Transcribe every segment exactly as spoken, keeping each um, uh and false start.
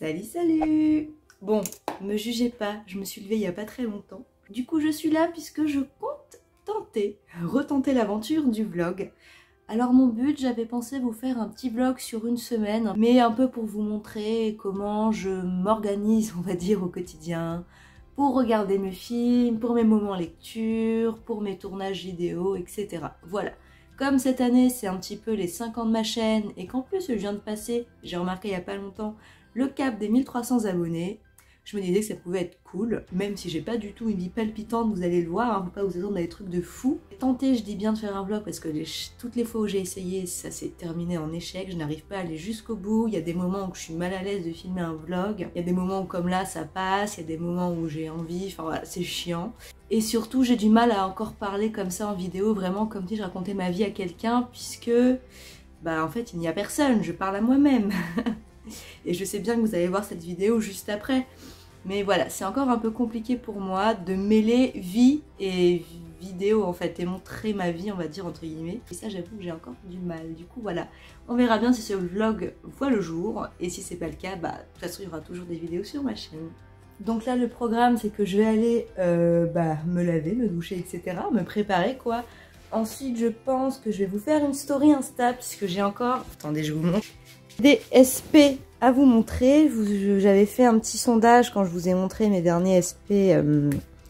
Salut, salut! Bon, me jugez pas, je me suis levée il y a pas très longtemps. Du coup, je suis là puisque je compte tenter, retenter l'aventure du vlog. Alors mon but, j'avais pensé vous faire un petit vlog sur une semaine, mais un peu pour vous montrer comment je m'organise, on va dire, au quotidien, pour regarder mes films, pour mes moments lecture, pour mes tournages vidéo, et cetera. Voilà. Comme cette année, c'est un petit peu les cinq ans de ma chaîne, et qu'en plus, je viens de passer, j'ai remarqué il n'y a pas longtemps, le cap des mille trois cents abonnés, je me disais que ça pouvait être cool, même si j'ai pas du tout une vie palpitante, vous allez le voir, hein, faut pas vous attendre à des trucs de fou. Tenter, je dis bien de faire un vlog parce que les, toutes les fois où j'ai essayé, ça s'est terminé en échec, je n'arrive pas à aller jusqu'au bout, il y a des moments où je suis mal à l'aise de filmer un vlog, il y a des moments où comme là ça passe, il y a des moments où j'ai envie, enfin voilà, c'est chiant. Et surtout, j'ai du mal à encore parler comme ça en vidéo, vraiment comme si je racontais ma vie à quelqu'un, puisque, bah en fait, il n'y a personne, je parle à moi-même. Et je sais bien que vous allez voir cette vidéo juste après. Mais voilà, c'est encore un peu compliqué pour moi de mêler vie et vidéo en fait, et montrer ma vie, on va dire, entre guillemets. Et ça, j'avoue que j'ai encore du mal. Du coup, voilà, on verra bien si ce vlog voit le jour. Et si c'est pas le cas, bah de toute façon, il y aura toujours des vidéos sur ma chaîne. Donc là, le programme, c'est que je vais aller euh, bah, me laver, me doucher, et cetera. Me préparer, quoi. Ensuite, je pense que je vais vous faire une story Insta, puisque j'ai encore... Attendez, je vous montre. Des S P à vous montrer. J'avais fait un petit sondage quand je vous ai montré mes derniers S P euh,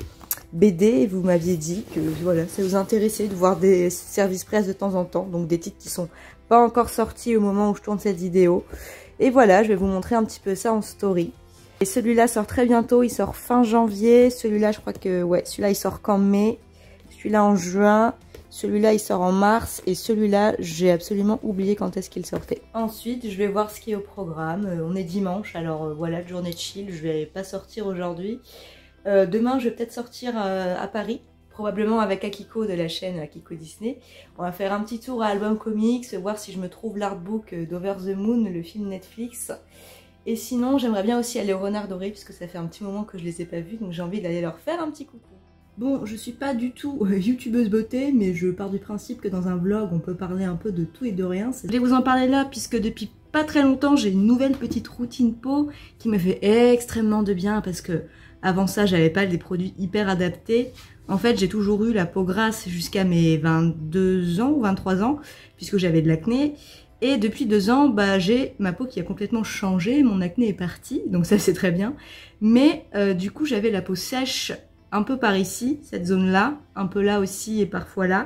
B D et vous m'aviez dit que voilà, ça vous intéressait de voir des services presse de temps en temps, donc des titres qui sont pas encore sortis au moment où je tourne cette vidéo. Et voilà, je vais vous montrer un petit peu ça en story. Et celui-là sort très bientôt, il sort fin janvier. Celui-là, je crois que ouais, celui-là il sort qu'en mai. Celui-là en juin. Celui-là, il sort en mars et celui-là, j'ai absolument oublié quand est-ce qu'il sortait. Ensuite, je vais voir ce qui est au programme. Euh, on est dimanche, alors euh, voilà, journée de chill. Je vais pas sortir aujourd'hui. Euh, demain, je vais peut-être sortir euh, à Paris, probablement avec Akiko de la chaîne Akiko Disney. On va faire un petit tour à Album Comics, voir si je me trouve l'artbook d'Over the Moon, le film Netflix. Et sinon, j'aimerais bien aussi aller au Renard Doré, puisque ça fait un petit moment que je les ai pas vus, donc j'ai envie d'aller leur faire un petit coucou. Bon, je suis pas du tout euh, youtubeuse beauté, mais je pars du principe que dans un vlog, on peut parler un peu de tout et de rien. Je vais vous en parler là, puisque depuis pas très longtemps, j'ai une nouvelle petite routine peau qui me fait extrêmement de bien, parce que avant ça, j'avais pas des produits hyper adaptés. En fait, j'ai toujours eu la peau grasse jusqu'à mes vingt-deux ans ou vingt-trois ans, puisque j'avais de l'acné. Et depuis deux ans, bah, j'ai ma peau qui a complètement changé, mon acné est parti, donc ça c'est très bien. Mais euh, du coup, j'avais la peau sèche, un peu par ici, cette zone-là, un peu là aussi et parfois là.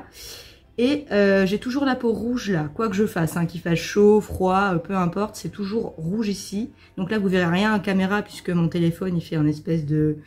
Et euh, j'ai toujours la peau rouge là, quoi que je fasse, hein, qu'il fasse chaud, froid, euh, peu importe, c'est toujours rouge ici. Donc là, vous verrez rien à caméra puisque mon téléphone, il fait un espèce de...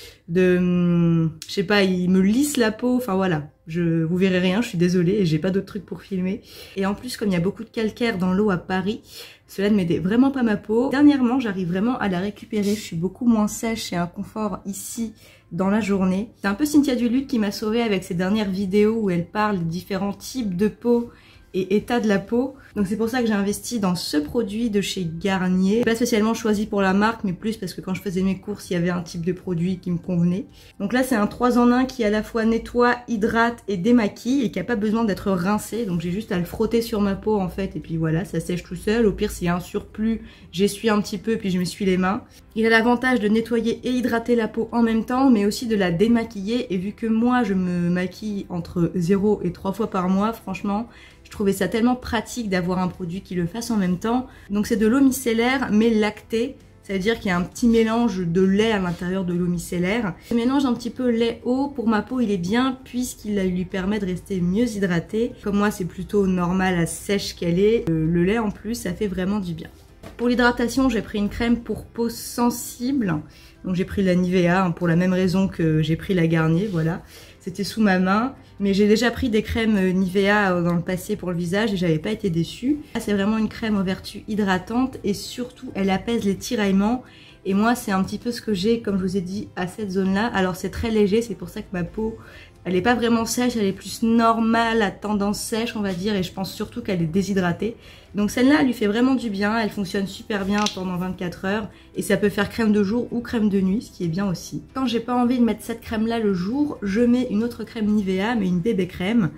de hum, je sais pas, il me lisse la peau, enfin voilà. Je, vous verrez rien, je suis désolée, et j'ai pas d'autres trucs pour filmer. Et en plus, comme il y a beaucoup de calcaire dans l'eau à Paris, cela ne m'aidait vraiment pas ma peau. Dernièrement, j'arrive vraiment à la récupérer, je suis beaucoup moins sèche et un confort ici dans la journée. C'est un peu Cynthia Duluth qui m'a sauvée avec ses dernières vidéos où elle parle des différents types de peau et état de la peau. Donc c'est pour ça que j'ai investi dans ce produit de chez Garnier. Pas spécialement choisi pour la marque, mais plus parce que quand je faisais mes courses, il y avait un type de produit qui me convenait. Donc là, c'est un trois en un qui à la fois nettoie, hydrate et démaquille et qui n'a pas besoin d'être rincé. Donc j'ai juste à le frotter sur ma peau en fait et puis voilà, ça sèche tout seul. Au pire, s'il y a un surplus, j'essuie un petit peu puis je m'essuie les mains. Il a l'avantage de nettoyer et hydrater la peau en même temps, mais aussi de la démaquiller. Et vu que moi, je me maquille entre zéro et trois fois par mois, franchement, je trouvais ça tellement pratique d'avoir un produit qui le fasse en même temps. Donc c'est de l'eau micellaire mais lactée. Ça veut dire qu'il y a un petit mélange de lait à l'intérieur de l'eau micellaire. Ce mélange un petit peu lait-eau, pour ma peau, il est bien puisqu'il lui permet de rester mieux hydratée. Comme moi, c'est plutôt normal à sèche qu'elle est. Le lait en plus, ça fait vraiment du bien. Pour l'hydratation, j'ai pris une crème pour peau sensible. Donc j'ai pris la Nivea hein, pour la même raison que j'ai pris la Garnier, voilà. C'était sous ma main. Mais j'ai déjà pris des crèmes Nivea dans le passé pour le visage et j'avais pas été déçue. Là, c'est vraiment une crème aux vertus hydratantes et surtout, elle apaise les tiraillements. Et moi, c'est un petit peu ce que j'ai, comme je vous ai dit, à cette zone-là. Alors, c'est très léger, c'est pour ça que ma peau, elle n'est pas vraiment sèche, elle est plus normale, à tendance sèche, on va dire. Et je pense surtout qu'elle est déshydratée. Donc, celle-là, elle lui fait vraiment du bien. Elle fonctionne super bien pendant vingt-quatre heures. Et ça peut faire crème de jour ou crème de nuit, ce qui est bien aussi. Quand j'ai pas envie de mettre cette crème-là le jour, je mets une autre crème Nivea, mais une bébé crème.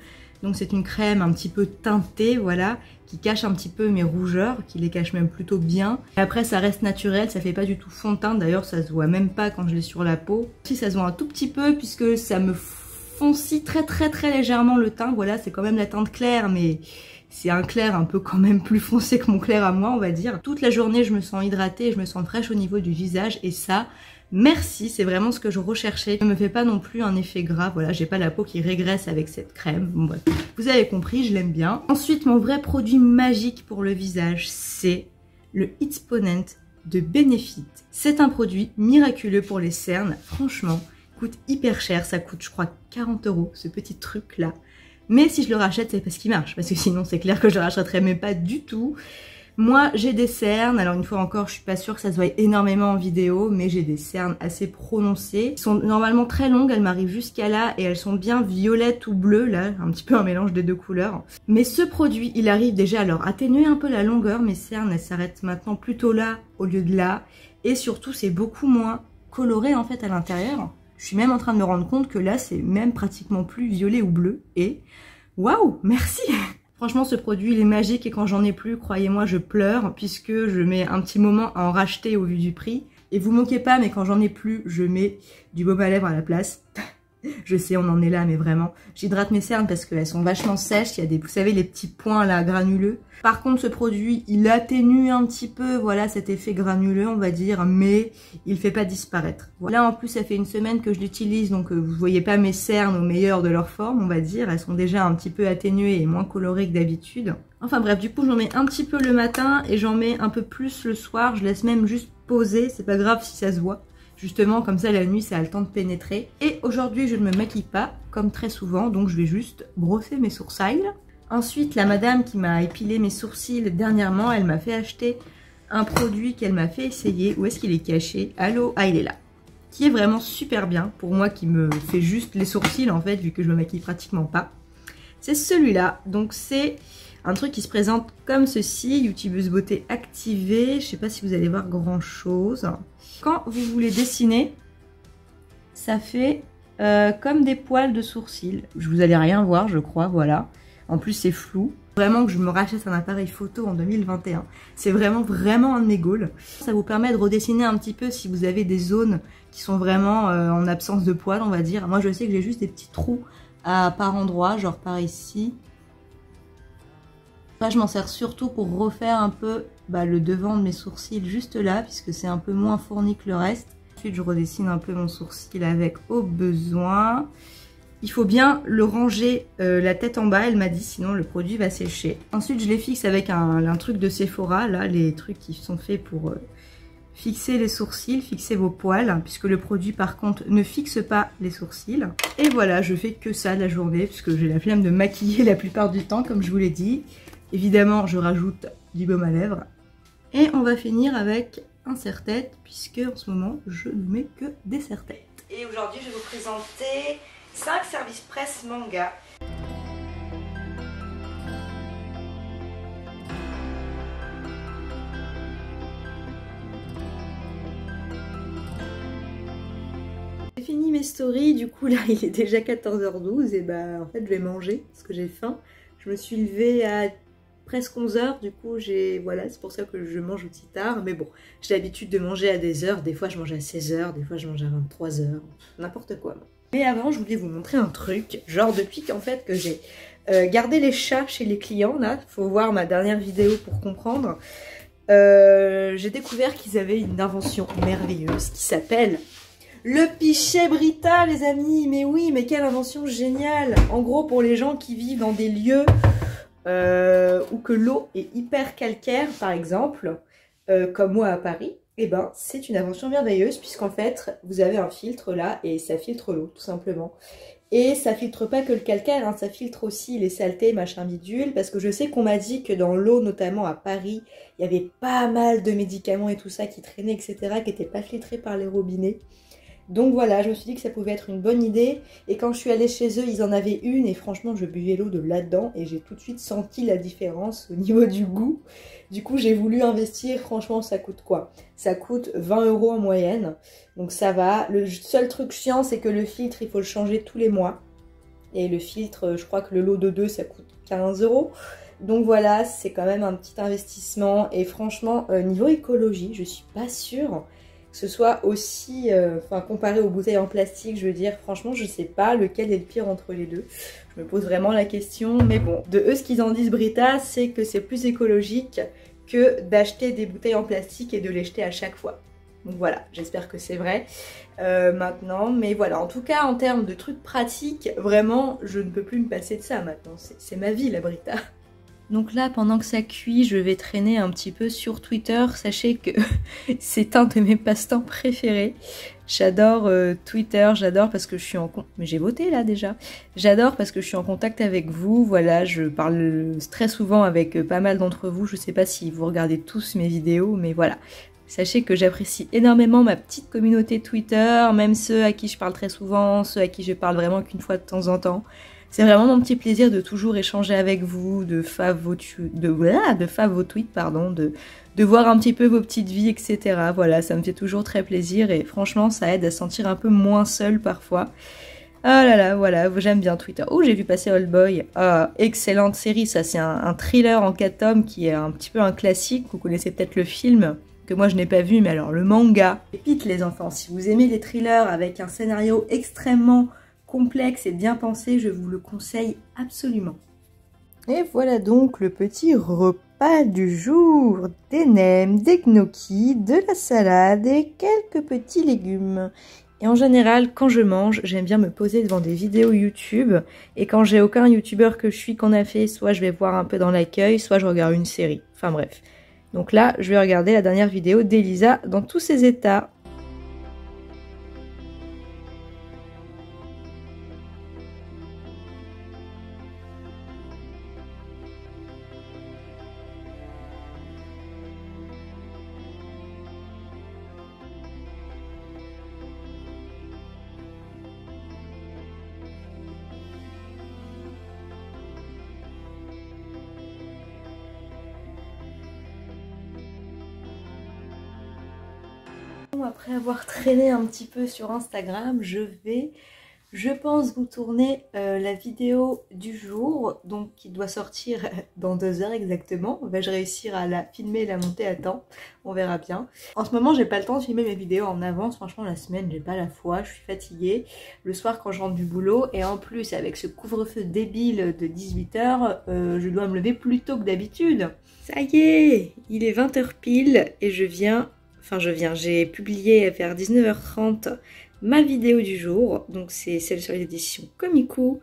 Donc c'est une crème un petit peu teintée, voilà, qui cache un petit peu mes rougeurs, qui les cache même plutôt bien. Et après ça reste naturel, ça fait pas du tout fond de teint, d'ailleurs ça se voit même pas quand je l'ai sur la peau. Si ça se voit un tout petit peu puisque ça me foncie très très très légèrement le teint, voilà, c'est quand même la teinte claire, mais c'est un clair un peu quand même plus foncé que mon clair à moi, on va dire. Toute la journée je me sens hydratée, je me sens fraîche au niveau du visage et ça... Merci, c'est vraiment ce que je recherchais. Ça ne me fait pas non plus un effet gras, voilà, j'ai pas la peau qui régresse avec cette crème. Bon, bref, vous avez compris, je l'aime bien. Ensuite, mon vrai produit magique pour le visage, c'est le Exponent de Benefit. C'est un produit miraculeux pour les cernes, franchement, coûte hyper cher, ça coûte je crois quarante euros, ce petit truc là. Mais si je le rachète, c'est parce qu'il marche, parce que sinon c'est clair que je le rachèterais mais pas du tout. Moi, j'ai des cernes, alors une fois encore, je suis pas sûre que ça se voit énormément en vidéo, mais j'ai des cernes assez prononcées. Elles sont normalement très longues, elles m'arrivent jusqu'à là, et elles sont bien violettes ou bleues, là, un petit peu un mélange des deux couleurs. Mais ce produit, il arrive déjà à leur atténuer un peu la longueur, mes cernes, elles s'arrêtent maintenant plutôt là, au lieu de là, et surtout, c'est beaucoup moins coloré, en fait, à l'intérieur. Je suis même en train de me rendre compte que là, c'est même pratiquement plus violet ou bleu, et waouh, merci. Franchement, ce produit, il est magique et quand j'en ai plus, croyez-moi, je pleure puisque je mets un petit moment à en racheter au vu du prix. Et vous moquez pas, mais quand j'en ai plus, je mets du baume à lèvres à la place. Je sais, on en est là, mais vraiment. J'hydrate mes cernes parce qu'elles sont vachement sèches. Il y a des, vous savez, les petits points là, granuleux. Par contre, ce produit, il atténue un petit peu, voilà, cet effet granuleux, on va dire, mais il fait pas disparaître. Là, en plus, ça fait une semaine que je l'utilise, donc euh, vous voyez pas mes cernes au meilleur de leur forme, on va dire. Elles sont déjà un petit peu atténuées et moins colorées que d'habitude. Enfin bref, du coup, j'en mets un petit peu le matin et j'en mets un peu plus le soir. Je laisse même juste poser, c'est pas grave si ça se voit. Justement, comme ça, la nuit, ça a le temps de pénétrer. Et aujourd'hui, je ne me maquille pas, comme très souvent, donc je vais juste brosser mes sourcils. Ensuite, la madame qui m'a épilé mes sourcils dernièrement, elle m'a fait acheter un produit qu'elle m'a fait essayer. Où est-ce qu'il est caché? Allô? Ah, il est là. Qui est vraiment super bien, pour moi qui me fait juste les sourcils, en fait, vu que je me maquille pratiquement pas. C'est celui-là. Donc, c'est un truc qui se présente comme ceci, YouTubeuse beauté activée. Je sais pas si vous allez voir grand-chose. Quand vous voulez dessiner, ça fait euh, comme des poils de sourcils. Je vous allez rien voir, je crois, voilà. En plus, c'est flou. Vraiment que je me rachète un appareil photo en deux mille vingt et un. C'est vraiment, vraiment un de mes goals. Ça vous permet de redessiner un petit peu si vous avez des zones qui sont vraiment euh, en absence de poils, on va dire. Moi, je sais que j'ai juste des petits trous à, par endroit, genre par ici. Là, je m'en sers surtout pour refaire un peu bah, le devant de mes sourcils juste là, puisque c'est un peu moins fourni que le reste. Ensuite, je redessine un peu mon sourcil avec au besoin. Il faut bien le ranger euh, la tête en bas, elle m'a dit, sinon le produit va sécher. Ensuite, je les fixe avec un, un truc de Sephora, là, les trucs qui sont faits pour euh, fixer les sourcils, fixer vos poils, puisque le produit, par contre, ne fixe pas les sourcils. Et voilà, je fais que ça la journée, puisque j'ai la flemme de maquiller la plupart du temps, comme je vous l'ai dit. Évidemment, je rajoute du baume à lèvres. Et on va finir avec un serre-tête, puisque en ce moment, je ne mets que des serre-têtes. Et aujourd'hui, je vais vous présenter cinq services presse manga. J'ai fini mes stories, du coup là il est déjà quatorze heures douze et bah en fait je vais manger parce que j'ai faim. Je me suis levée à presque onze heures, du coup j'ai voilà, c'est pour ça que je mange aussi tard, mais bon, j'ai l'habitude de manger à des heures, des fois je mange à seize heures, des fois je mange à vingt-trois heures, n'importe quoi. Mais avant je voulais vous montrer un truc, genre depuis qu'en fait que j'ai euh, gardé les chats chez les clients, là, faut voir ma dernière vidéo pour comprendre, euh, j'ai découvert qu'ils avaient une invention merveilleuse qui s'appelle le pichet Brita, les amis. Mais oui, mais quelle invention géniale. En gros, pour les gens qui vivent dans des lieux Euh, ou que l'eau est hyper calcaire par exemple, euh, comme moi à Paris, et eh ben c'est une invention merveilleuse puisqu'en fait vous avez un filtre là et ça filtre l'eau tout simplement. Et ça filtre pas que le calcaire, hein, ça filtre aussi les saletés, machin bidule, parce que je sais qu'on m'a dit que dans l'eau, notamment à Paris, il y avait pas mal de médicaments et tout ça qui traînaient, et cetera, qui n'étaient pas filtrés par les robinets. Donc voilà, je me suis dit que ça pouvait être une bonne idée. Et quand je suis allée chez eux, ils en avaient une. Et franchement, je buvais l'eau de là-dedans. Et j'ai tout de suite senti la différence au niveau du goût. Du coup, j'ai voulu investir. Franchement, ça coûte quoi? Ça coûte vingt euros en moyenne. Donc ça va. Le seul truc chiant, c'est que le filtre, il faut le changer tous les mois. Et le filtre, je crois que le lot de deux, ça coûte quinze euros. Donc voilà, c'est quand même un petit investissement. Et franchement, euh, niveau écologie, je suis pas sûre que ce soit aussi, euh, enfin comparé aux bouteilles en plastique, je veux dire, franchement, je sais pas lequel est le pire entre les deux. Je me pose vraiment la question, mais bon, de eux, ce qu'ils en disent, Brita, c'est que c'est plus écologique que d'acheter des bouteilles en plastique et de les jeter à chaque fois. Donc voilà, j'espère que c'est vrai euh, maintenant. Mais voilà, en tout cas, en termes de trucs pratiques, vraiment, je ne peux plus me passer de ça maintenant. C'est ma vie, la Brita. Donc là, pendant que ça cuit, je vais traîner un petit peu sur Twitter. Sachez que c'est un de mes passe-temps préférés. J'adore euh, Twitter, j'adore parce que je suis en... Mais j'ai voté là déjà. J'adore parce que je suis en contact avec vous. Voilà, je parle très souvent avec pas mal d'entre vous. Je sais pas si vous regardez tous mes vidéos, mais voilà. Sachez que j'apprécie énormément ma petite communauté Twitter, même ceux à qui je parle très souvent, ceux à qui je parle vraiment qu'une fois de temps en temps. C'est vraiment mon petit plaisir de toujours échanger avec vous, de fave vos, de, voilà, de fave vos tweets, pardon, de, de voir un petit peu vos petites vies, et cetera. Voilà, ça me fait toujours très plaisir et franchement, ça aide à se sentir un peu moins seul parfois. Ah là là, voilà, j'aime bien Twitter. Oh, j'ai vu passer Old Boy. Ah, excellente série, ça, c'est un, un thriller en quatre tomes qui est un petit peu un classique. Vous connaissez peut-être le film, que moi je n'ai pas vu, mais alors le manga. Pépite les enfants, si vous aimez les thrillers avec un scénario extrêmement complexe et bien pensé, je vous le conseille absolument. Et voilà donc le petit repas du jour. Des nems, des gnocchis, de la salade et quelques petits légumes. Et en général, quand je mange, j'aime bien me poser devant des vidéos YouTube. Et quand j'ai aucun youtubeur que je suis qu'on a fait, soit je vais voir un peu dans l'accueil, soit je regarde une série. Enfin bref. Donc là, je vais regarder la dernière vidéo d'Elisa dans tous ses états. Après avoir traîné un petit peu sur Instagram, je vais, je pense, vous tourner euh, la vidéo du jour, donc qui doit sortir dans deux heures exactement. Vais-je réussir à la filmer et la monter à temps? On verra bien. En ce moment, j'ai pas le temps de filmer mes vidéos en avance. Franchement, la semaine, j'ai pas la foi, je suis fatiguée. Le soir, quand je rentre du boulot, et en plus, avec ce couvre-feu débile de dix-huit heures, euh, je dois me lever plus tôt que d'habitude. Ça y est, il est vingt heures pile et je viens... Enfin, je viens, j'ai publié vers dix-neuf heures trente ma vidéo du jour. Donc, c'est celle sur l'édition Komiku.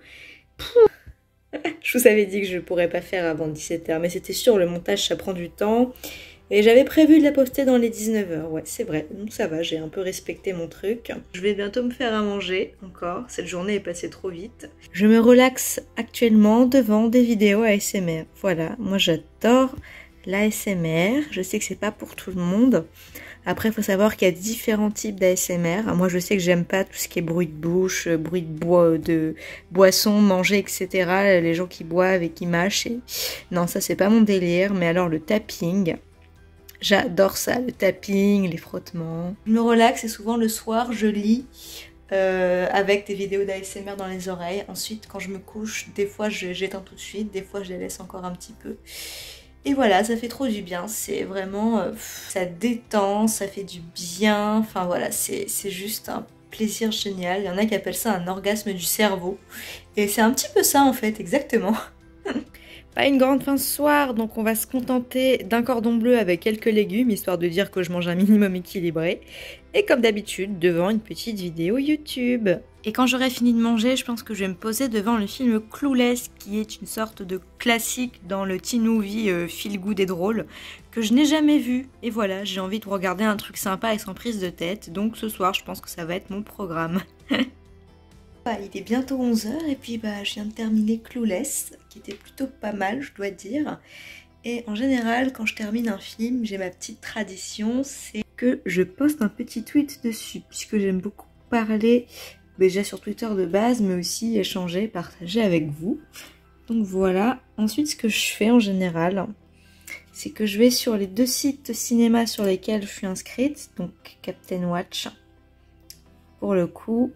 Je vous avais dit que je ne pourrais pas faire avant dix-sept heures. Mais c'était sûr, le montage, ça prend du temps. Et j'avais prévu de la poster dans les dix-neuf heures. Ouais, c'est vrai. Donc, ça va, j'ai un peu respecté mon truc. Je vais bientôt me faire à manger, encore. Cette journée est passée trop vite. Je me relaxe actuellement devant des vidéos A S M R. Voilà, moi, j'adore l'A S M R. Je sais que c'est pas pour tout le monde. Après, il faut savoir qu'il y a différents types d'A S M R. Moi, je sais que j'aime pas tout ce qui est bruit de bouche, bruit de, bois, de boisson, manger, et cetera. Les gens qui boivent et qui mâchent. Et... Non, ça, c'est pas mon délire. Mais alors, le tapping, j'adore ça. Le tapping, les frottements. Je me relaxe et souvent, le soir, je lis euh, avec des vidéos d'A S M R dans les oreilles. Ensuite, quand je me couche, des fois, j'éteins tout de suite. Des fois, je les laisse encore un petit peu. Et voilà, ça fait trop du bien, c'est vraiment, euh, ça détend, ça fait du bien, enfin voilà, c'est juste un plaisir génial. Il y en a qui appellent ça un orgasme du cerveau, et c'est un petit peu ça en fait, exactement. Pas une grande fin ce soir, donc on va se contenter d'un cordon bleu avec quelques légumes, histoire de dire que je mange un minimum équilibré. Et comme d'habitude, devant une petite vidéo YouTube. Et quand j'aurai fini de manger, je pense que je vais me poser devant le film Clueless, qui est une sorte de classique dans le teen movie euh, feel good et drôle, que je n'ai jamais vu. Et voilà, j'ai envie de regarder un truc sympa et sans prise de tête, donc ce soir, je pense que ça va être mon programme. Bah, il est bientôt onze heures et puis bah, je viens de terminer Clueless, qui était plutôt pas mal, je dois dire. Et en général, quand je termine un film, j'ai ma petite tradition, c'est que je poste un petit tweet dessus, puisque j'aime beaucoup parler, déjà sur Twitter de base, mais aussi échanger, partager avec vous. Donc voilà. Ensuite, ce que je fais en général, c'est que je vais sur les deux sites cinéma sur lesquels je suis inscrite, donc Captain Watch, pour le coup,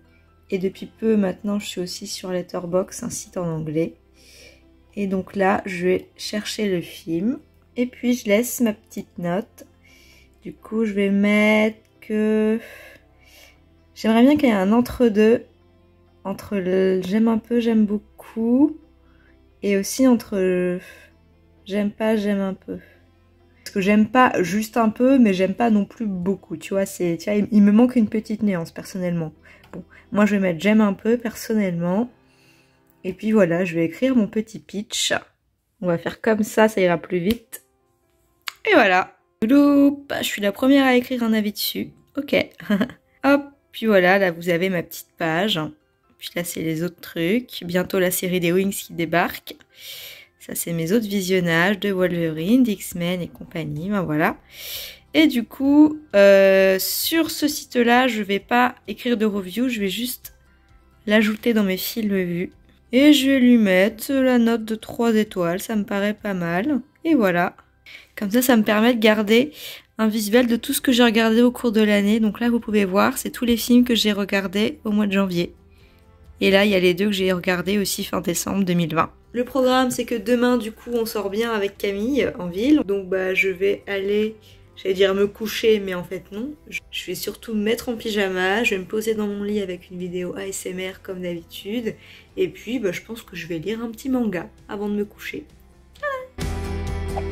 Et depuis peu maintenant, je suis aussi sur Letterboxd, un site en anglais. Et donc là, je vais chercher le film. Et puis je laisse ma petite note. Du coup, je vais mettre que... J'aimerais bien qu'il y ait un entre-deux. Entre le j'aime un peu, j'aime beaucoup. Et aussi entre le j'aime pas, j'aime un peu. Parce que j'aime pas juste un peu, mais j'aime pas non plus beaucoup. Tu vois, c'est, tu vois, il, il me manque une petite nuance personnellement. Bon, moi je vais mettre j'aime un peu personnellement. Et puis voilà, je vais écrire mon petit pitch. On va faire comme ça, ça ira plus vite. Et voilà. Loup, je suis la première à écrire un avis dessus. Ok. Hop, puis voilà, là vous avez ma petite page. Puis là c'est les autres trucs. Bientôt la série des Wings qui débarque. Ça c'est mes autres visionnages de Wolverine, d'X-Men et compagnie. Ben voilà. Et du coup, euh, sur ce site-là, je vais pas écrire de review, je vais juste l'ajouter dans mes films vus. Et je vais lui mettre la note de trois étoiles, ça me paraît pas mal. Et voilà. Comme ça, ça me permet de garder un visuel de tout ce que j'ai regardé au cours de l'année. Donc là, vous pouvez voir, c'est tous les films que j'ai regardés au mois de janvier. Et là, il y a les deux que j'ai regardés aussi fin décembre deux mille vingt. Le programme, c'est que demain, du coup, on sort bien avec Camille en ville. Donc, bah, je vais aller, j'allais dire me coucher, mais en fait, non. Je vais surtout me mettre en pyjama. Je vais me poser dans mon lit avec une vidéo A S M R comme d'habitude. Et puis, bah, je pense que je vais lire un petit manga avant de me coucher. Voilà.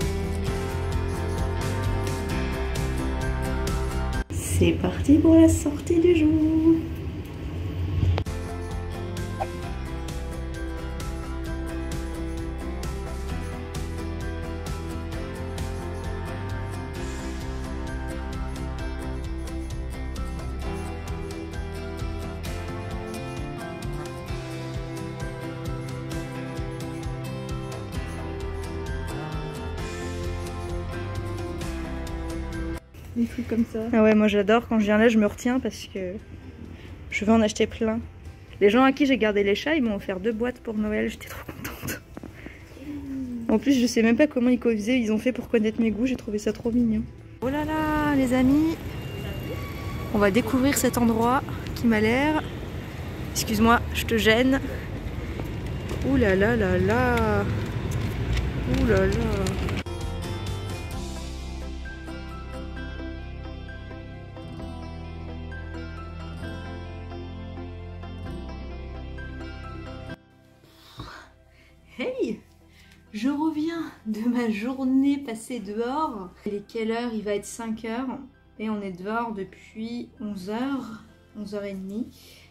C'est parti pour la sortie du jour. Des trucs comme ça. Ah ouais, moi j'adore, quand je viens là je me retiens parce que je veux en acheter plein. Les gens à qui j'ai gardé les chats, ils m'ont offert deux boîtes pour Noël, j'étais trop contente. En plus je sais même pas comment ils faisaient, ils ont fait pour connaître mes goûts, j'ai trouvé ça trop mignon. Oh là là les amis, on va découvrir cet endroit qui m'a l'air... Excuse-moi, je te gêne. Ouh là là là là. Ouh là là. Hey, je reviens de ma journée passée dehors. Il est quelle heure? Il va être cinq heures et on est dehors depuis onze heures, onze heures trente.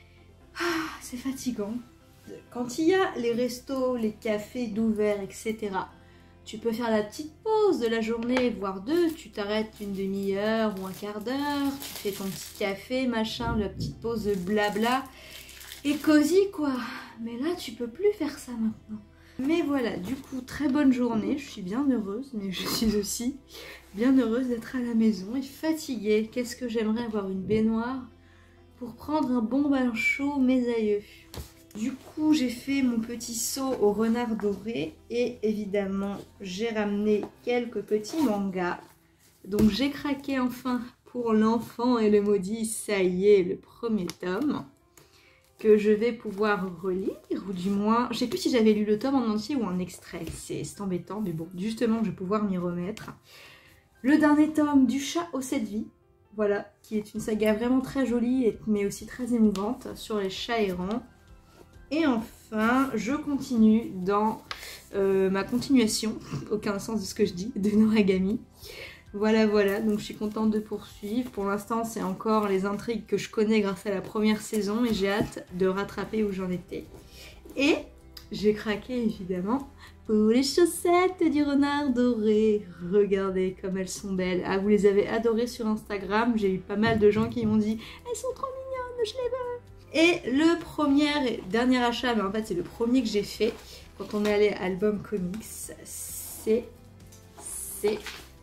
Ah, c'est fatigant. Quand il y a les restos, les cafés d'ouvert, et cetera, tu peux faire la petite pause de la journée, voire deux. Tu t'arrêtes une demi-heure ou un quart d'heure, tu fais ton petit café, machin, la petite pause de blabla. Et cosy quoi. Mais là, tu peux plus faire ça maintenant. Mais voilà, du coup, très bonne journée, je suis bien heureuse, mais je suis aussi bien heureuse d'être à la maison et fatiguée. Qu'est-ce que j'aimerais avoir une baignoire pour prendre un bon bain chaud, mes aïeux. Du coup, j'ai fait mon petit saut au renard doré et évidemment, j'ai ramené quelques petits mangas. Donc j'ai craqué enfin pour L'Enfant et le Maudit, ça y est, le premier tome. Que je vais pouvoir relire, ou du moins, je sais plus si j'avais lu le tome en entier ou en extrait, c'est embêtant, mais bon, justement, je vais pouvoir m'y remettre. Le dernier tome du Chat aux sept vies, voilà, qui est une saga vraiment très jolie, mais aussi très émouvante, sur les chats errants. Et enfin, je continue dans euh, ma continuation, aucun sens de ce que je dis, de Noragami. Voilà, voilà, donc je suis contente de poursuivre. Pour l'instant, c'est encore les intrigues que je connais grâce à la première saison et j'ai hâte de rattraper où j'en étais. Et j'ai craqué évidemment pour les chaussettes du renard doré. Regardez comme elles sont belles. Ah, vous les avez adorées sur Instagram. J'ai eu pas mal de gens qui m'ont dit « Elles sont trop mignonnes, je les veux !» Et le premier et dernier achat, mais en fait c'est le premier que j'ai fait quand on est allé à Album Comics, c'est... c'est...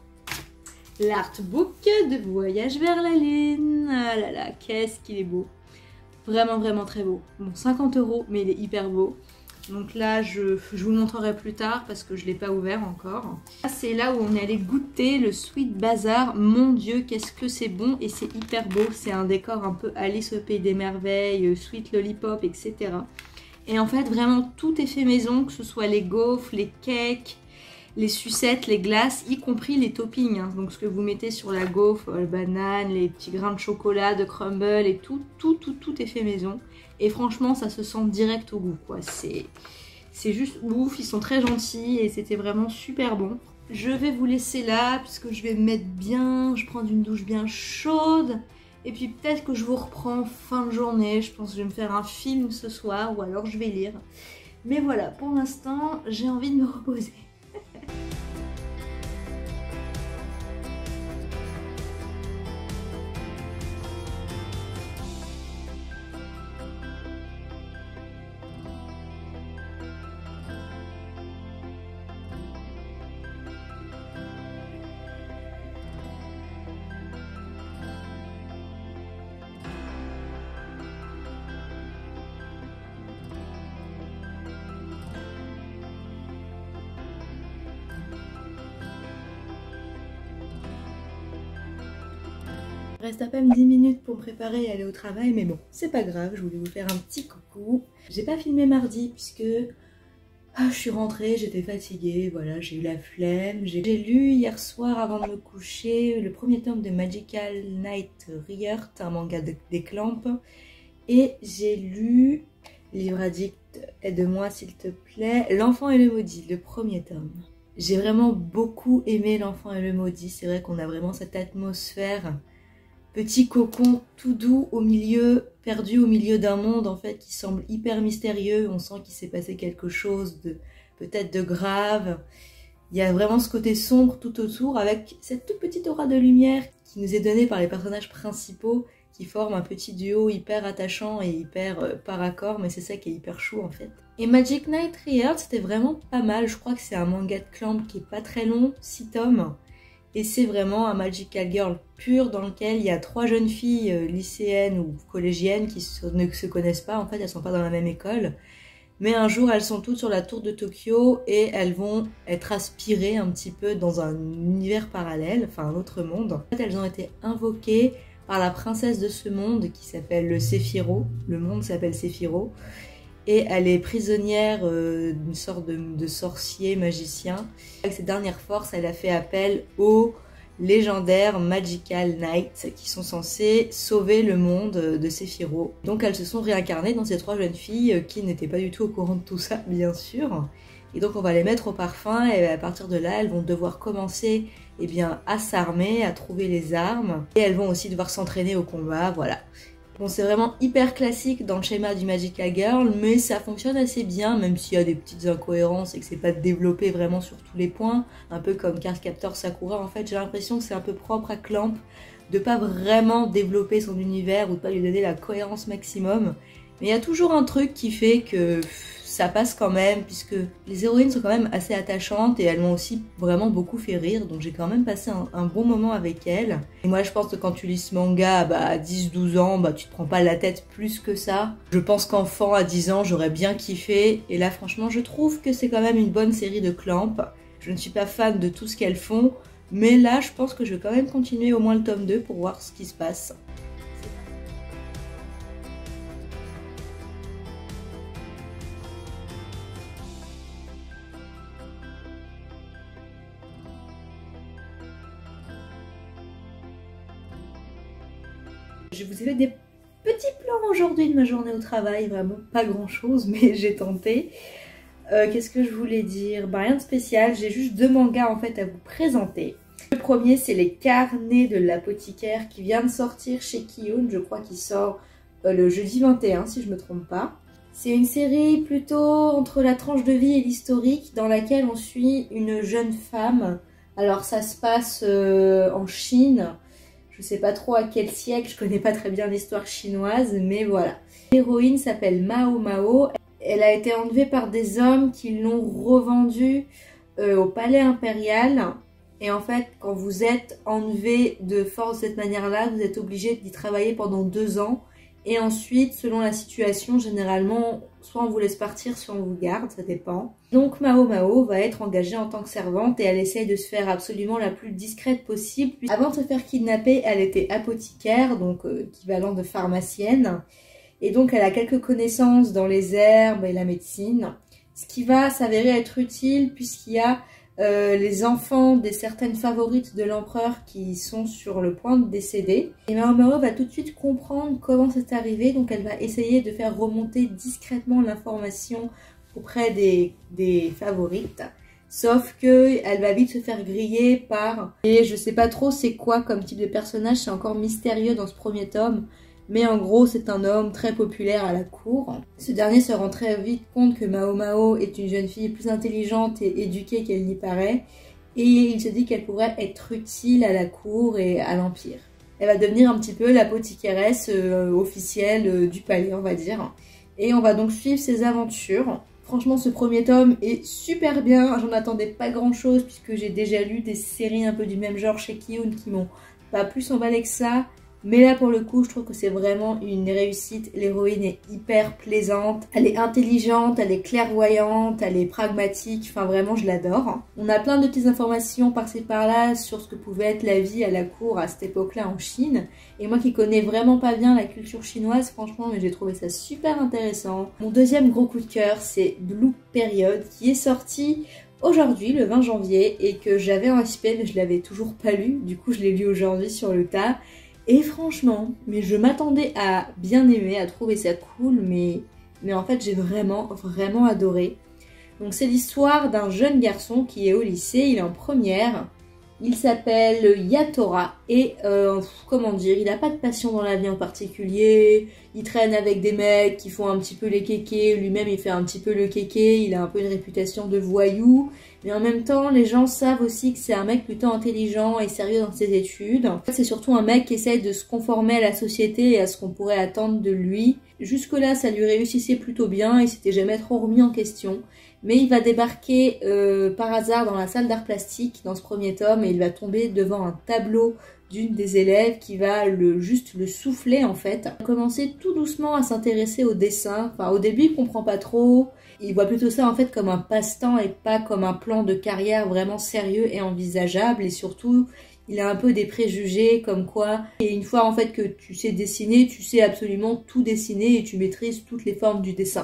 l'artbook de Voyage vers la Lune. Ah là là, qu'est-ce qu'il est beau. Vraiment, vraiment très beau. Bon, cinquante euros, mais il est hyper beau. Donc là, je, je vous le montrerai plus tard parce que je ne l'ai pas ouvert encore. C'est là où on est allé goûter le Sweet Bazaar. Mon Dieu, qu'est-ce que c'est bon et c'est hyper beau. C'est un décor un peu Alice au Pays des Merveilles, Sweet Lollipop, et cetera. Et en fait, vraiment, tout est fait maison, que ce soit les gaufres, les cakes, les sucettes, les glaces, y compris les toppings. Hein. Donc ce que vous mettez sur la gaufre, les bananes, les petits grains de chocolat, de crumble et tout, tout, tout, tout est fait maison. Et franchement, ça se sent direct au goût, quoi. C'est juste ouf, ils sont très gentils et c'était vraiment super bon. Je vais vous laisser là, puisque je vais me mettre bien, je prends une douche bien chaude. Et puis peut-être que je vous reprends fin de journée, je pense que je vais me faire un film ce soir, ou alors je vais lire. Mais voilà, pour l'instant, j'ai envie de me reposer. Il reste à peine dix minutes pour me préparer et aller au travail, mais bon, c'est pas grave, je voulais vous faire un petit coucou. J'ai pas filmé mardi puisque ah, je suis rentrée, j'étais fatiguée, voilà, j'ai eu la flemme. J'ai lu hier soir avant de me coucher le premier tome de Magical Knight Rebirth, un manga de, des Clamp, et j'ai lu Livre addict, aide-moi s'il te plaît, L'enfant et le maudit, le premier tome. J'ai vraiment beaucoup aimé L'enfant et le maudit, c'est vrai qu'on a vraiment cette atmosphère petit cocon tout doux au milieu, perdu au milieu d'un monde en fait qui semble hyper mystérieux. On sent qu'il s'est passé quelque chose de peut-être de grave. Il y a vraiment ce côté sombre tout autour avec cette toute petite aura de lumière qui nous est donnée par les personnages principaux qui forment un petit duo hyper attachant et hyper euh, par accord, mais c'est ça qui est hyper chou en fait. Et Magic Knight Rebirth, c'était vraiment pas mal. Je crois que c'est un manga de Clamp qui est pas très long, six tomes. Et c'est vraiment un Magical Girl pur dans lequel il y a trois jeunes filles euh, lycéennes ou collégiennes qui se, ne se connaissent pas, en fait elles sont pas dans la même école. Mais un jour elles sont toutes sur la tour de Tokyo et elles vont être aspirées un petit peu dans un univers parallèle, enfin un autre monde. En fait elles ont été invoquées par la princesse de ce monde qui s'appelle le Séphiro, le monde s'appelle Séphiro. Et elle est prisonnière euh, d'une sorte de, de sorcier magicien. Avec ses dernières forces, elle a fait appel aux légendaires Magical Knights qui sont censés sauver le monde de Séphiro. Donc elles se sont réincarnées dans ces trois jeunes filles qui n'étaient pas du tout au courant de tout ça, bien sûr. Et donc on va les mettre au parfum et à partir de là, elles vont devoir commencer eh bien, à s'armer, à trouver les armes. Et elles vont aussi devoir s'entraîner au combat, voilà. Bon, c'est vraiment hyper classique dans le schéma du Magical Girl, mais ça fonctionne assez bien, même s'il y a des petites incohérences et que c'est pas développé vraiment sur tous les points. Un peu comme Cardcaptor Sakura, en fait, j'ai l'impression que c'est un peu propre à Clamp, de pas vraiment développer son univers ou de pas lui donner la cohérence maximum. Mais il y a toujours un truc qui fait que ça passe quand même, puisque les héroïnes sont quand même assez attachantes et elles m'ont aussi vraiment beaucoup fait rire, donc j'ai quand même passé un, un bon moment avec elles. Et moi je pense que quand tu lis ce manga bah, à dix douze ans, bah, tu te prends pas la tête plus que ça. Je pense qu'enfant à dix ans j'aurais bien kiffé, et là franchement je trouve que c'est quand même une bonne série de Clamp. Je ne suis pas fan de tout ce qu'elles font, mais là je pense que je vais quand même continuer au moins le tome deux pour voir ce qui se passe. Je vous ai fait des petits plans aujourd'hui de ma journée au travail, vraiment pas grand chose, mais j'ai tenté. Euh, Qu'est-ce que je voulais dire? Bah, rien de spécial, j'ai juste deux mangas en fait à vous présenter. Le premier c'est Les Carnets de l'apothicaire qui vient de sortir chez Kiyun, je crois qu'il sort euh, le jeudi vingt et un si je me trompe pas. C'est une série plutôt entre la tranche de vie et l'historique dans laquelle on suit une jeune femme. Alors ça se passe euh, en Chine. Je sais pas trop à quel siècle, je connais pas très bien l'histoire chinoise, mais voilà. L'héroïne s'appelle Mao Mao. Elle a été enlevée par des hommes qui l'ont revendue euh, au palais impérial. Et en fait, quand vous êtes enlevé de force de cette manière-là, vous êtes obligé d'y travailler pendant deux ans. Et ensuite, selon la situation, généralement, soit on vous laisse partir, soit on vous garde, ça dépend. Donc Mao Mao va être engagée en tant que servante et elle essaye de se faire absolument la plus discrète possible. Avant de se faire kidnapper, elle était apothicaire, donc euh, équivalent de pharmacienne. Et donc elle a quelques connaissances dans les herbes et la médecine, ce qui va s'avérer être utile puisqu'il y a Euh, les enfants des certaines favorites de l'empereur qui sont sur le point de décéder. Et Mao Mao va tout de suite comprendre comment c'est arrivé, donc elle va essayer de faire remonter discrètement l'information auprès des, des favorites. Sauf que elle va vite se faire griller par... Et je sais pas trop c'est quoi comme type de personnage, c'est encore mystérieux dans ce premier tome. Mais en gros, c'est un homme très populaire à la cour. Ce dernier se rend très vite compte que Mao Mao est une jeune fille plus intelligente et éduquée qu'elle n'y paraît. Et il se dit qu'elle pourrait être utile à la cour et à l'Empire. Elle va devenir un petit peu l'apothicairesse euh, officielle euh, du palais, on va dire. Et on va donc suivre ses aventures. Franchement, ce premier tome est super bien. J'en attendais pas grand chose puisque j'ai déjà lu des séries un peu du même genre chez Kiyun qui m'ont pas plus emballé que ça. Mais là, pour le coup, je trouve que c'est vraiment une réussite. L'héroïne est hyper plaisante. Elle est intelligente, elle est clairvoyante, elle est pragmatique. Enfin, vraiment, je l'adore. On a plein de petites informations par-ci par-là sur ce que pouvait être la vie à la cour à cette époque-là en Chine. Et moi qui connais vraiment pas bien la culture chinoise, franchement, mais j'ai trouvé ça super intéressant. Mon deuxième gros coup de cœur, c'est Blue Period, qui est sorti aujourd'hui, le vingt janvier, et que j'avais en S P, mais je l'avais toujours pas lu. Du coup, je l'ai lu aujourd'hui sur le tas. Et franchement, mais je m'attendais à bien aimer, à trouver ça cool, mais, mais en fait j'ai vraiment, vraiment adoré. Donc c'est l'histoire d'un jeune garçon qui est au lycée, il est en première, il s'appelle Yatora et euh, comment dire, il n'a pas de passion dans la vie en particulier, il traîne avec des mecs qui font un petit peu les kékés, lui-même il fait un petit peu le kéké, il a un peu une réputation de voyou. Mais en même temps, les gens savent aussi que c'est un mec plutôt intelligent et sérieux dans ses études. En fait, c'est surtout un mec qui essaie de se conformer à la société et à ce qu'on pourrait attendre de lui. Jusque-là, ça lui réussissait plutôt bien, il s'était jamais trop remis en question. Mais il va débarquer euh, par hasard dans la salle d'art plastique dans ce premier tome et il va tomber devant un tableau d'une des élèves qui va le, juste le souffler en fait. Il va commencer tout doucement à s'intéresser au dessin. Enfin, au début, il comprend pas trop. Il voit plutôt ça en fait comme un passe-temps et pas comme un plan de carrière vraiment sérieux et envisageable. Et surtout, il a un peu des préjugés comme quoi, et une fois en fait que tu sais dessiner, tu sais absolument tout dessiner et tu maîtrises toutes les formes du dessin.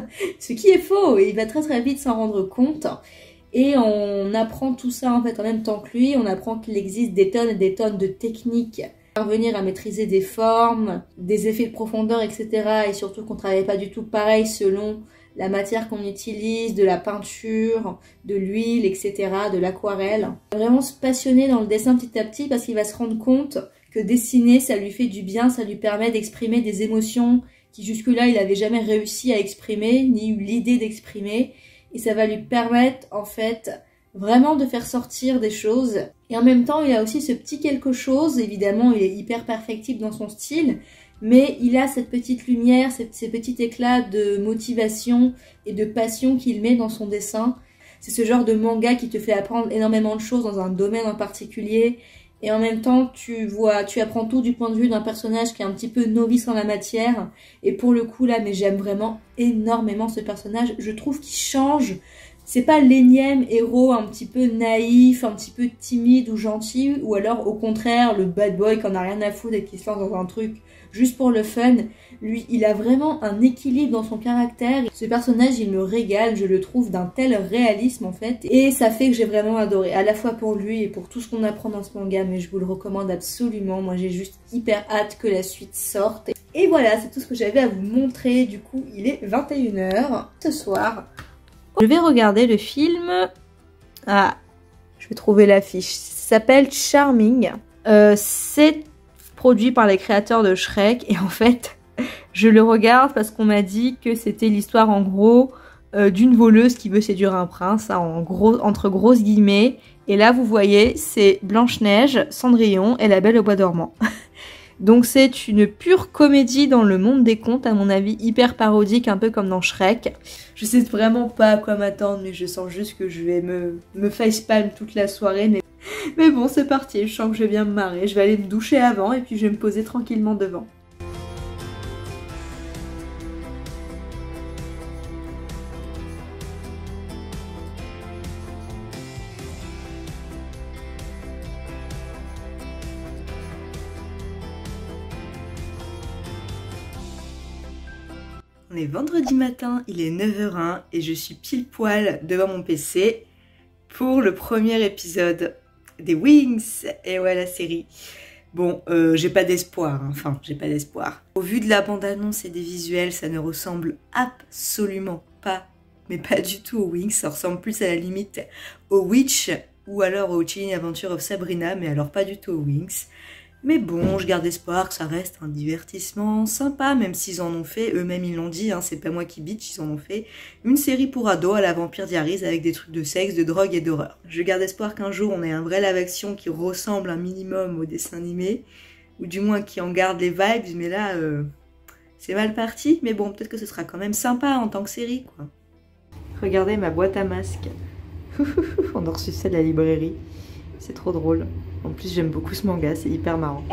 Ce qui est faux, et il va très très vite s'en rendre compte. Et on apprend tout ça en fait en même temps que lui, on apprend qu'il existe des tonnes et des tonnes de techniques pour parvenir à maîtriser des formes, des effets de profondeur, et cetera. Et surtout qu'on ne travaille pas du tout pareil selon la matière qu'on utilise, de la peinture, de l'huile, et cetera, de l'aquarelle. Vraiment se passionner dans le dessin petit à petit parce qu'il va se rendre compte que dessiner, ça lui fait du bien, ça lui permet d'exprimer des émotions qui jusque-là, il n'avait jamais réussi à exprimer, ni eu l'idée d'exprimer. Et ça va lui permettre, en fait, vraiment de faire sortir des choses. Et en même temps, il a aussi ce petit quelque chose, évidemment, il est hyper perfectible dans son style, mais il a cette petite lumière, ces, ces petits éclats de motivation et de passion qu'il met dans son dessin. C'est ce genre de manga qui te fait apprendre énormément de choses dans un domaine en particulier. Et en même temps, tu vois, tu apprends tout du point de vue d'un personnage qui est un petit peu novice en la matière. Et pour le coup, là, mais j'aime vraiment énormément ce personnage. Je trouve qu'il change. C'est pas l'énième héros un petit peu naïf, un petit peu timide ou gentil. Ou alors, au contraire, le bad boy qui en a rien à foutre et qui se lance dans un truc juste pour le fun. Lui, il a vraiment un équilibre dans son caractère. Ce personnage, il me régale, je le trouve d'un tel réalisme en fait. Et ça fait que j'ai vraiment adoré, à la fois pour lui et pour tout ce qu'on apprend dans ce manga. Mais je vous le recommande absolument. Moi, j'ai juste hyper hâte que la suite sorte. Et voilà, c'est tout ce que j'avais à vous montrer. Du coup, il est vingt et une heures ce soir. Je vais regarder le film. Ah, je vais trouver l'affiche. Ça s'appelle Charming. Euh, c'est produit par les créateurs de Shrek. Et en fait, je le regarde parce qu'on m'a dit que c'était l'histoire en gros euh, d'une voleuse qui veut séduire un prince, hein, en gros, entre grosses guillemets. Et là, vous voyez, c'est Blanche-Neige, Cendrillon et La Belle au Bois dormant. Donc c'est une pure comédie dans le monde des contes, à mon avis, hyper parodique, un peu comme dans Shrek. Je sais vraiment pas à quoi m'attendre, mais je sens juste que je vais me, me facepalm toute la soirée. Mais, mais bon, c'est parti, je sens que je vais bien me marrer. Je vais aller me doucher avant et puis je vais me poser tranquillement devant. On est vendredi matin, il est neuf heures un et je suis pile poil devant mon P C pour le premier épisode des Wings. Et ouais, la série. Bon, euh, j'ai pas d'espoir, hein. Enfin, j'ai pas d'espoir. Au vu de la bande-annonce et des visuels, ça ne ressemble absolument pas, mais pas du tout aux Wings. Ça ressemble plus à la limite aux Witch ou alors aux Chilling Adventures of Sabrina, mais alors pas du tout aux Wings. Mais bon, je garde espoir que ça reste un divertissement sympa, même s'ils en ont fait, eux-mêmes ils l'ont dit, hein, c'est pas moi qui bitch, ils en ont fait une série pour ados à la Vampire Diaries avec des trucs de sexe, de drogue et d'horreur. Je garde espoir qu'un jour on ait un vrai live-action qui ressemble un minimum au dessin animé, ou du moins qui en garde les vibes, mais là, euh, c'est mal parti, mais bon, peut-être que ce sera quand même sympa en tant que série, quoi. Regardez ma boîte à masques. On a reçu ça de la librairie. C'est trop drôle. En plus, j'aime beaucoup ce manga, c'est hyper marrant.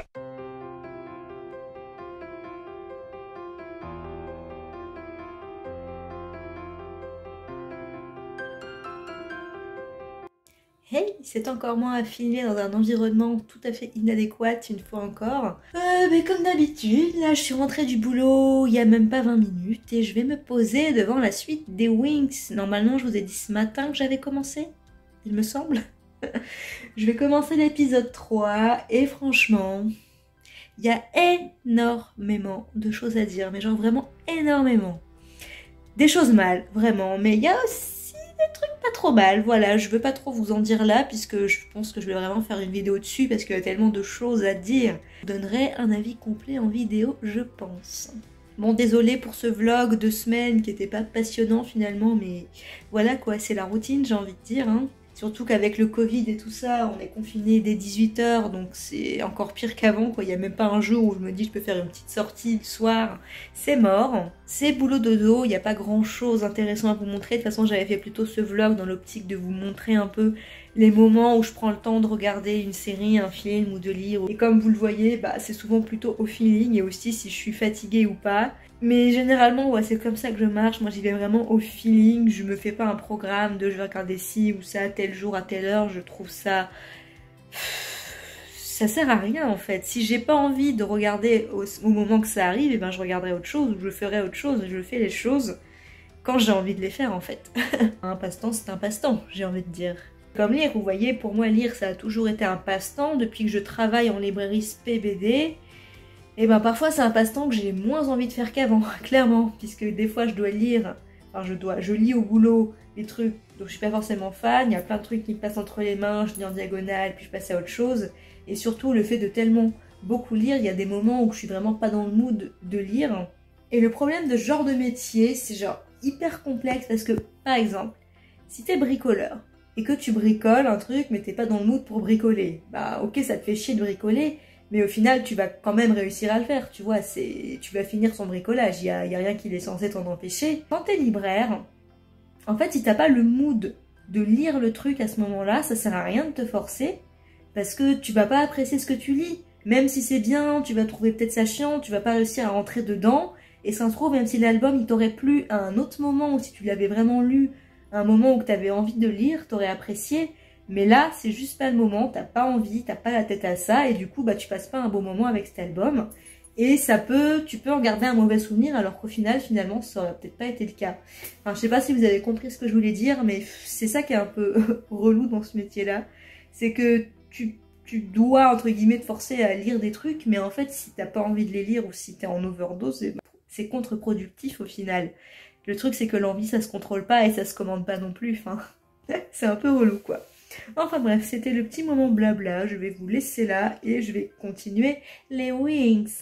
Hey, c'est encore moi à filmer dans un environnement tout à fait inadéquat une fois encore. Euh, mais comme d'habitude, là je suis rentrée du boulot il y a même pas vingt minutes et je vais me poser devant la suite des Wings. Normalement, je vous ai dit ce matin que j'avais commencé, il me semble. Je vais commencer l'épisode trois et franchement, il y a énormément de choses à dire, mais genre vraiment énormément. Des choses mal, vraiment, mais il y a aussi des trucs pas trop mal, voilà, je veux pas trop vous en dire là, puisque je pense que je vais vraiment faire une vidéo dessus, parce qu'il y a tellement de choses à dire. Je donnerai un avis complet en vidéo, je pense. Bon, désolé pour ce vlog de semaine qui était pas passionnant finalement, mais voilà quoi, c'est la routine, j'ai envie de dire, hein. Surtout qu'avec le Covid et tout ça, on est confiné dès dix-huit heures, donc c'est encore pire qu'avant, quoi. Il n'y a même pas un jour où je me dis je peux faire une petite sortie le soir. C'est mort. C'est boulot dodo, il n'y a pas grand chose intéressant à vous montrer. De toute façon, j'avais fait plutôt ce vlog dans l'optique de vous montrer un peu les moments où je prends le temps de regarder une série, un film ou de lire. Et comme vous le voyez, bah, c'est souvent plutôt au feeling et aussi si je suis fatiguée ou pas. Mais généralement, ouais, c'est comme ça que je marche. Moi, j'y vais vraiment au feeling. Je me fais pas un programme de je vais regarder ci ou ça, tel jour, à telle heure. Je trouve ça... Ça sert à rien, en fait. Si j'ai pas envie de regarder au, au moment que ça arrive, et ben, je regarderai autre chose ou je ferai autre chose. Je fais les choses quand j'ai envie de les faire, en fait. Un passe-temps, c'est un passe-temps, j'ai envie de dire. Comme lire, vous voyez, pour moi, lire, ça a toujours été un passe-temps. Depuis que je travaille en librairie S P B D, et ben parfois c'est un passe-temps que j'ai moins envie de faire qu'avant, clairement, puisque des fois je dois lire, enfin je dois, je lis au boulot des trucs dont je suis pas forcément fan, il y a plein de trucs qui me passent entre les mains, je lis en diagonale, puis je passe à autre chose, et surtout le fait de tellement beaucoup lire, il y a des moments où je suis vraiment pas dans le mood de lire, et le problème de ce genre de métier, c'est genre hyper complexe, parce que, par exemple, si t'es bricoleur, et que tu bricoles un truc, mais t'es pas dans le mood pour bricoler, bah ok, ça te fait chier de bricoler, mais au final, tu vas quand même réussir à le faire, tu vois, c'est, tu vas finir son bricolage, il y a, y a rien qui est censé t'en empêcher. Quand t'es libraire, en fait, si t'as pas le mood de lire le truc à ce moment-là, ça sert à rien de te forcer, parce que tu vas pas apprécier ce que tu lis. Même si c'est bien, tu vas trouver peut-être ça chiant, tu vas pas réussir à rentrer dedans, et ça se trouve, même si l'album, il t'aurait plu à un autre moment, ou si tu l'avais vraiment lu à un moment où t'avais envie de lire, t'aurais apprécié. Mais là, c'est juste pas le moment, t'as pas envie, t'as pas la tête à ça, et du coup, bah, tu passes pas un bon moment avec cet album. Et ça peut, tu peux en garder un mauvais souvenir, alors qu'au final, finalement, ça aurait peut-être pas été le cas. Enfin, je sais pas si vous avez compris ce que je voulais dire, mais c'est ça qui est un peu relou dans ce métier-là. C'est que tu, tu dois, entre guillemets, te forcer à lire des trucs, mais en fait, si t'as pas envie de les lire, ou si t'es en overdose, c'est contre-productif au final. Le truc, c'est que l'envie, ça se contrôle pas, et ça se commande pas non plus, enfin, c'est un peu relou, quoi. Enfin bref, c'était le petit moment blabla, je vais vous laisser là et je vais continuer les Wings.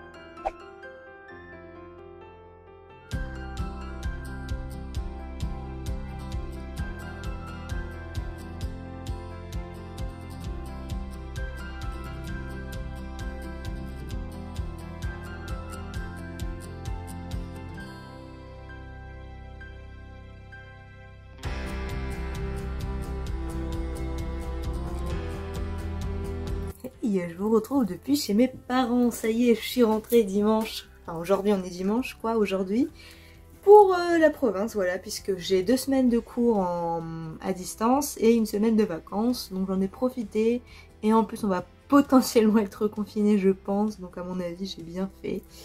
Je vous retrouve depuis chez mes parents, ça y est, je suis rentrée dimanche, enfin aujourd'hui on est dimanche quoi, aujourd'hui, pour euh, la province, voilà, puisque j'ai deux semaines de cours en, à distance et une semaine de vacances, donc j'en ai profité, et en plus on va potentiellement être confiné je pense, donc à mon avis j'ai bien fait.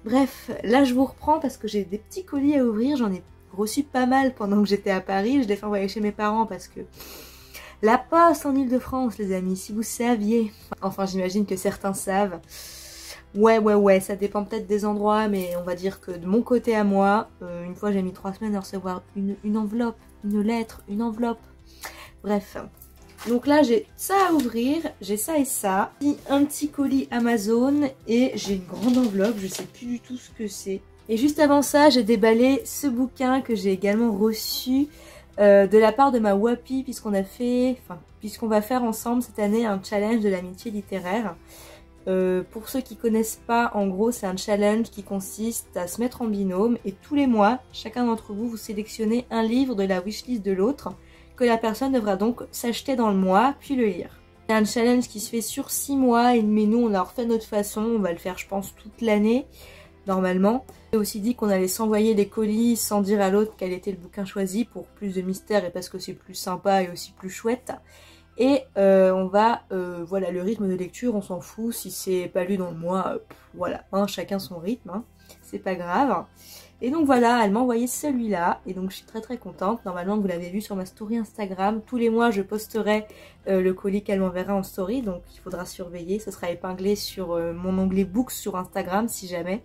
Bref, là je vous reprends parce que j'ai des petits colis à ouvrir, j'en ai reçu pas mal pendant que j'étais à Paris, je les fais envoyer chez mes parents parce que la poste en Ile-de-France, les amis, si vous saviez. Enfin, j'imagine que certains savent. Ouais, ouais, ouais, ça dépend peut-être des endroits, mais on va dire que de mon côté à moi, euh, une fois j'ai mis trois semaines à recevoir une, une enveloppe, une lettre, une enveloppe. Bref. Donc là, j'ai ça à ouvrir, j'ai ça et ça. Un petit colis Amazon et j'ai une grande enveloppe, je sais plus du tout ce que c'est. Et juste avant ça, j'ai déballé ce bouquin que j'ai également reçu euh, de la part de ma Wapi, puisqu'on a fait, enfin, puisqu'on va faire ensemble cette année un challenge de l'amitié littéraire. Euh, pour ceux qui connaissent pas, en gros, c'est un challenge qui consiste à se mettre en binôme et tous les mois, chacun d'entre vous, vous sélectionnez un livre de la wishlist de l'autre que la personne devra donc s'acheter dans le mois, puis le lire. C'est un challenge qui se fait sur six mois, mais nous, on l'a refait de notre façon, on va le faire, je pense, toute l'année. Normalement. J'ai aussi dit qu'on allait s'envoyer les colis sans dire à l'autre quel était le bouquin choisi pour plus de mystère et parce que c'est plus sympa et aussi plus chouette. Et euh, on va, euh, voilà, le rythme de lecture, on s'en fout, si c'est pas lu dans le mois, euh, pff, voilà, hein, chacun son rythme, hein, c'est pas grave. Et donc voilà, elle m'a envoyé celui-là, et donc je suis très très contente. Normalement, vous l'avez vu sur ma story Instagram, tous les mois je posterai euh, le colis qu'elle m'enverra en story, donc il faudra surveiller, ce sera épinglé sur euh, mon onglet Books sur Instagram si jamais.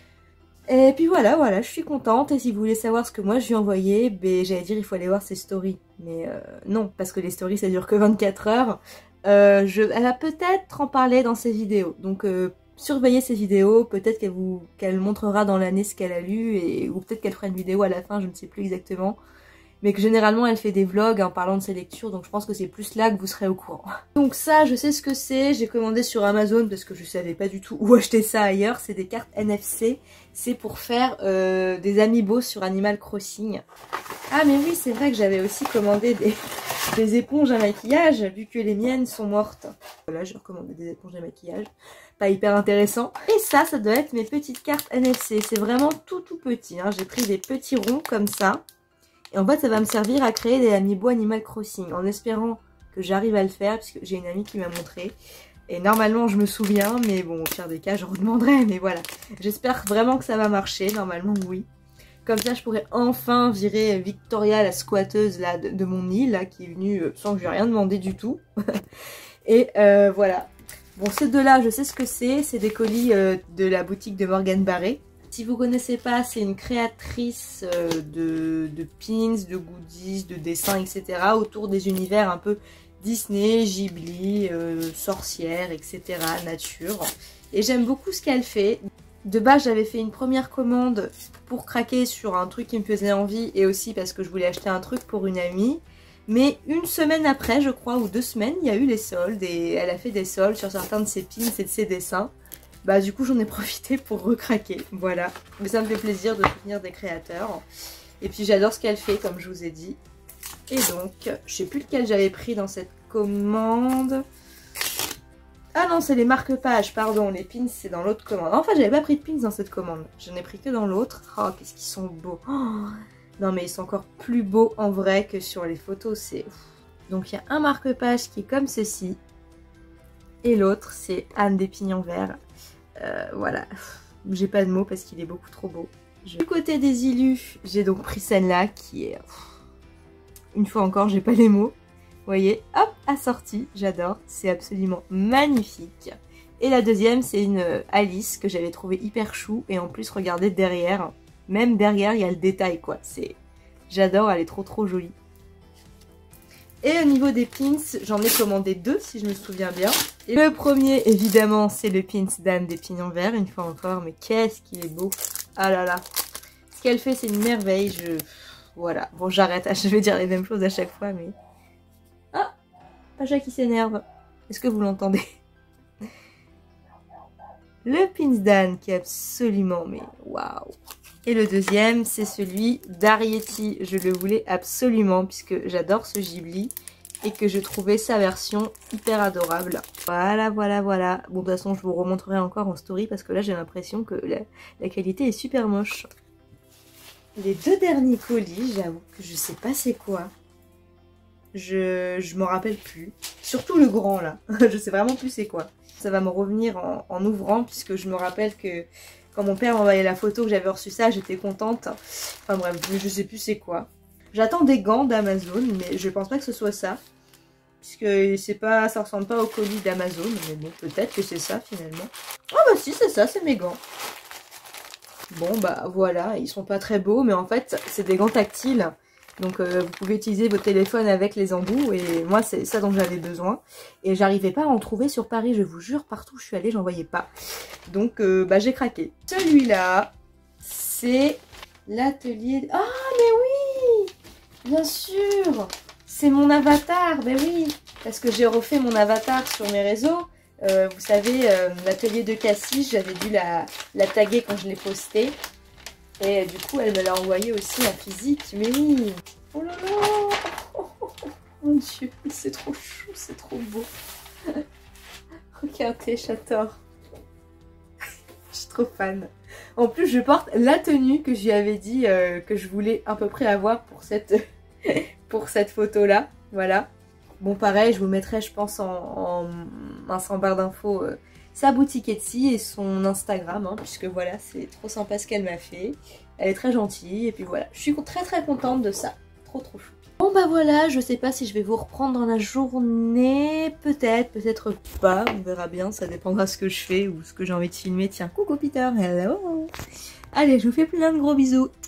Et puis voilà, voilà, je suis contente, et si vous voulez savoir ce que moi je lui ai envoyé, ben, j'allais dire il faut aller voir ses stories, mais euh, non, parce que les stories ça dure que vingt-quatre heures, euh, je, elle va peut-être en parler dans ses vidéos, donc euh, surveillez ses vidéos, peut-être qu'elle vous qu'elle montrera dans l'année ce qu'elle a lu, et, ou peut-être qu'elle fera une vidéo à la fin, je ne sais plus exactement. Mais que généralement elle fait des vlogs en parlant de ses lectures, donc je pense que c'est plus là que vous serez au courant. Donc ça, je sais ce que c'est, j'ai commandé sur Amazon parce que je savais pas du tout où acheter ça ailleurs, c'est des cartes N F C, c'est pour faire euh, des amiibo sur Animal Crossing. Ah mais oui, c'est vrai que j'avais aussi commandé des, des éponges à maquillage, vu que les miennes sont mortes. Voilà, j'ai recommandé des éponges à maquillage, pas hyper intéressant. Et ça, ça doit être mes petites cartes N F C, c'est vraiment tout tout petit, hein. J'ai pris des petits ronds comme ça. Et en fait, ça va me servir à créer des amiibo Animal Crossing, en espérant que j'arrive à le faire, puisque j'ai une amie qui m'a montré. Et normalement, je me souviens, mais bon, au pire des cas, je redemanderai, mais voilà. J'espère vraiment que ça va marcher, normalement, oui. Comme ça, je pourrais enfin virer Victoria, la squatteuse là, de, de mon île, là, qui est venue sans que je lui ai rien demandé du tout. Et euh, voilà. Bon, ces deux-là, je sais ce que c'est. C'est des colis euh, de la boutique de Morgane Barré. Si vous connaissez pas, c'est une créatrice euh, de, de pins, de goodies, de dessins, et cetera autour des univers un peu Disney, Ghibli, euh, sorcières, et cetera, nature. Et j'aime beaucoup ce qu'elle fait. De base, j'avais fait une première commande pour craquer sur un truc qui me faisait envie et aussi parce que je voulais acheter un truc pour une amie. Mais une semaine après, je crois, ou deux semaines, il y a eu les soldes et elle a fait des soldes sur certains de ses pins et de ses dessins. Bah du coup j'en ai profité pour recraquer, voilà. Mais ça me fait plaisir de soutenir des créateurs. Et puis j'adore ce qu'elle fait comme je vous ai dit. Et donc, je sais plus lequel j'avais pris dans cette commande. Ah non, c'est les marque-pages, pardon, les pins c'est dans l'autre commande. Enfin j'avais pas pris de pins dans cette commande, j'en ai pris que dans l'autre. Oh qu'est-ce qu'ils sont beaux. Oh, non mais ils sont encore plus beaux en vrai que sur les photos, c'est... Donc il y a un marque-page qui est comme ceci. Et l'autre c'est Anne des Pignons Verts. Euh, voilà, j'ai pas de mots parce qu'il est beaucoup trop beau. Je... Du côté des illus, j'ai donc pris celle-là qui est... Une fois encore, j'ai pas les mots. Vous voyez, hop, assortie, j'adore, c'est absolument magnifique. Et la deuxième, c'est une Alice que j'avais trouvée hyper chou. Et en plus, regardez derrière, même derrière, il y a le détail quoi. C'est, j'adore, elle est trop trop jolie. Et au niveau des pins, j'en ai commandé deux si je me souviens bien. Et le premier, évidemment, c'est le pins d'Anne des Pignons Verts, une fois encore. Mais qu'est-ce qu'il est beau. Ah là là. Ce qu'elle fait, c'est une merveille. Je... Voilà. Bon, j'arrête. Je vais dire les mêmes choses à chaque fois, mais... Ah, Pacha qui s'énerve. Est-ce que vous l'entendez? Le pins d'Anne qui est absolument... Mais waouh. Et le deuxième, c'est celui d'Arietti. Je le voulais absolument puisque j'adore ce Ghibli et que je trouvais sa version hyper adorable. Voilà, voilà, voilà. Bon, de toute façon, je vous remontrerai encore en story parce que là, j'ai l'impression que la, la qualité est super moche. Les deux derniers colis, j'avoue que je sais pas c'est quoi. Je, je m'en rappelle plus. Surtout le grand, là. Je sais vraiment plus c'est quoi. Ça va me revenir en, en ouvrant puisque je me rappelle que... Quand mon père m'envoyait la photo que j'avais reçu ça, j'étais contente. Enfin bref, je sais plus c'est quoi. J'attends des gants d'Amazon, mais je pense pas que ce soit ça. Puisque c'est pas, ça ressemble pas au colis d'Amazon, mais bon, peut-être que c'est ça finalement. Oh bah si, c'est ça, c'est mes gants. Bon bah voilà, ils sont pas très beaux, mais en fait, c'est des gants tactiles. Donc euh, vous pouvez utiliser votre téléphone avec les embouts, et moi c'est ça dont j'avais besoin. Et j'arrivais pas à en trouver sur Paris, je vous jure, partout où je suis allée, j'en voyais pas. Donc euh, bah j'ai craqué. Celui-là, c'est l'atelier... Ah mais oui, bien sûr, c'est mon avatar, ben oui, parce que j'ai refait mon avatar sur mes réseaux. Euh, vous savez, euh, l'atelier de Cassis, j'avais dû la, la taguer quand je l'ai posté. Et du coup, elle me l'a envoyé aussi en physique. Mais oui. Oh là là. Oh, oh, oh, mon Dieu, c'est trop chou, c'est trop beau. Regardez, j'adore. Je suis trop fan. En plus, je porte la tenue que je lui avais dit euh, que je voulais à peu près avoir pour cette, pour cette photo-là. Voilà. Bon, pareil, je vous mettrai, je pense, en, en, en barre d'infos euh, sa boutique Etsy et son Instagram, hein, puisque voilà, c'est trop sympa ce qu'elle m'a fait. Elle est très gentille, et puis voilà, je suis très très contente de ça. Trop trop chou. Bon bah voilà, je sais pas si je vais vous reprendre dans la journée, peut-être, peut-être pas, on verra bien, ça dépendra de ce que je fais ou ce que j'ai envie de filmer. Tiens, coucou Peter, hello. Allez, je vous fais plein de gros bisous.